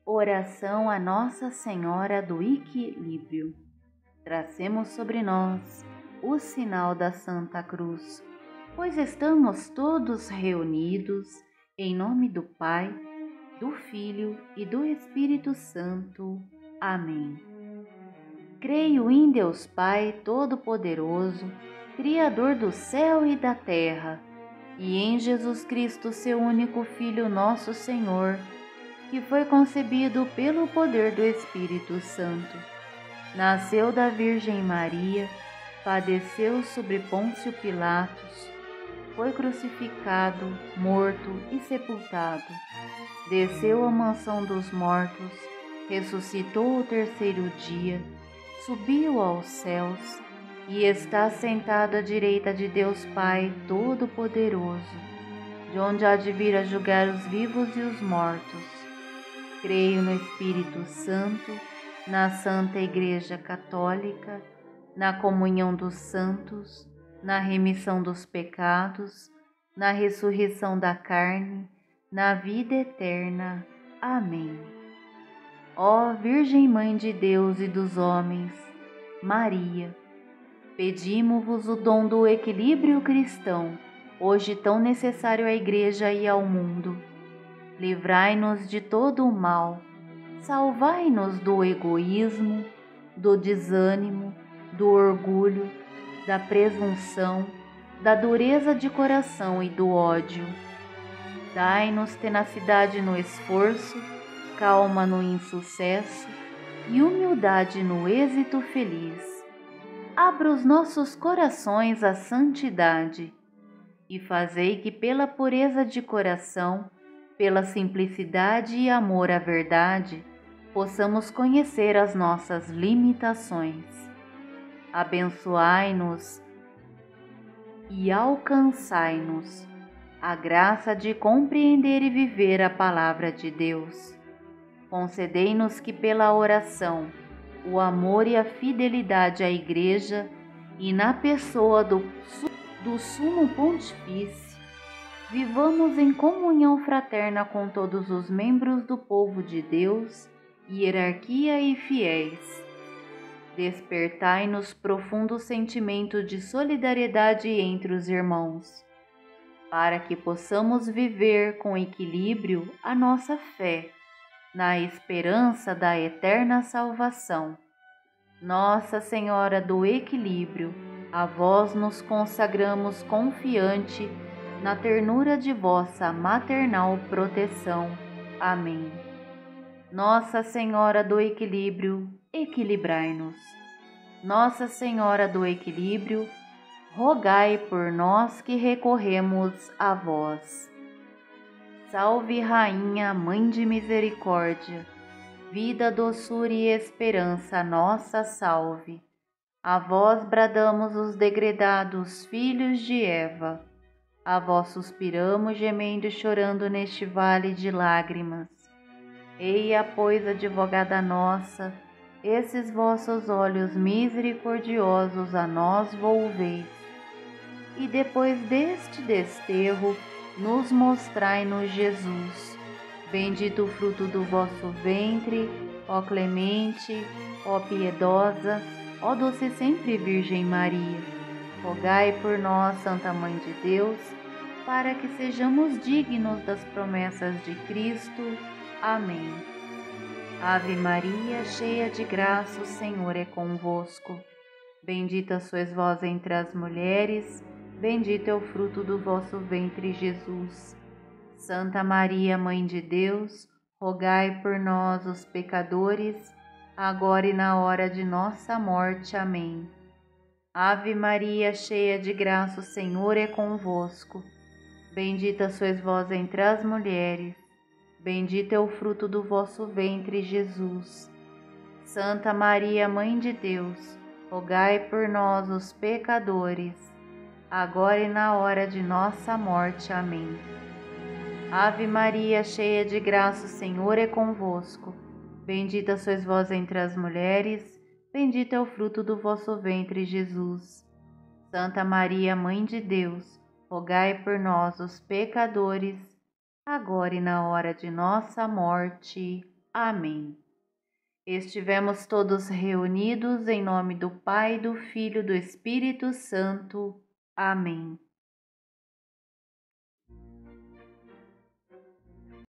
Oração a Nossa Senhora do Equilíbrio. Tracemos sobre nós o sinal da Santa Cruz, pois estamos todos reunidos em nome do Pai, do Filho e do Espírito Santo. Amém. Creio em Deus Pai Todo-Poderoso, Criador do céu e da terra, e em Jesus Cristo, seu único Filho, nosso Senhor, que foi concebido pelo poder do Espírito Santo. Nasceu da Virgem Maria, padeceu sobre Pôncio Pilatos, foi crucificado, morto e sepultado. Desceu à mansão dos mortos, ressuscitou ao terceiro dia, subiu aos céus e está sentado à direita de Deus Pai Todo-Poderoso, de onde há de vir a julgar os vivos e os mortos. Creio no Espírito Santo, na Santa Igreja Católica, na comunhão dos santos, na remissão dos pecados, na ressurreição da carne, na vida eterna. Amém. Ó Virgem Mãe de Deus e dos homens, Maria, pedimo-vos o dom do equilíbrio cristão, hoje tão necessário à Igreja e ao mundo. Livrai-nos de todo o mal, salvai-nos do egoísmo, do desânimo, do orgulho, da presunção, da dureza de coração e do ódio. Dai-nos tenacidade no esforço, calma no insucesso e humildade no êxito feliz. Abra os nossos corações à santidade e fazei que pela pureza de coração, pela simplicidade e amor à verdade, possamos conhecer as nossas limitações. Abençoai-nos e alcançai-nos a graça de compreender e viver a palavra de Deus. Concedei-nos que pela oração, o amor e a fidelidade à Igreja e na pessoa do Sumo Pontífice, vivamos em comunhão fraterna com todos os membros do povo de Deus, hierarquia e fiéis. Despertai-nos profundo sentimento de solidariedade entre os irmãos, para que possamos viver com equilíbrio a nossa fé, na esperança da eterna salvação. Nossa Senhora do Equilíbrio, a vós nos consagramos confiante na ternura de vossa maternal proteção. Amém. Nossa Senhora do Equilíbrio, equilibrai-nos. Nossa Senhora do Equilíbrio, rogai por nós que recorremos a vós. Salve Rainha, Mãe de Misericórdia, vida, doçura e esperança, nossa salve. A vós bradamos os degredados filhos de Eva. A vós suspiramos, gemendo e chorando neste vale de lágrimas. Eia, pois, advogada nossa, esses vossos olhos misericordiosos a nós volveis. E depois deste desterro, nos mostrai-nos Jesus. Bendito o fruto do vosso ventre, ó clemente, ó piedosa, ó doce sempre Virgem Maria. Rogai por nós, Santa Mãe de Deus, para que sejamos dignos das promessas de Cristo. Amém. Ave Maria, cheia de graça, o Senhor é convosco. Bendita sois vós entre as mulheres, bendito é o fruto do vosso ventre, Jesus. Santa Maria, Mãe de Deus, rogai por nós, os pecadores, agora e na hora de nossa morte. Amém. Ave Maria, cheia de graça, o Senhor é convosco. Bendita sois vós entre as mulheres, bendito é o fruto do vosso ventre, Jesus. Santa Maria, Mãe de Deus, rogai por nós, os pecadores, agora e na hora de nossa morte. Amém. Ave Maria, cheia de graça, o Senhor é convosco. Bendita sois vós entre as mulheres, bendito é o fruto do vosso ventre, Jesus. Santa Maria, Mãe de Deus, rogai por nós, os pecadores, agora e na hora de nossa morte. Amém. Estivemos todos reunidos em nome do Pai, do Filho e do Espírito Santo. Amém.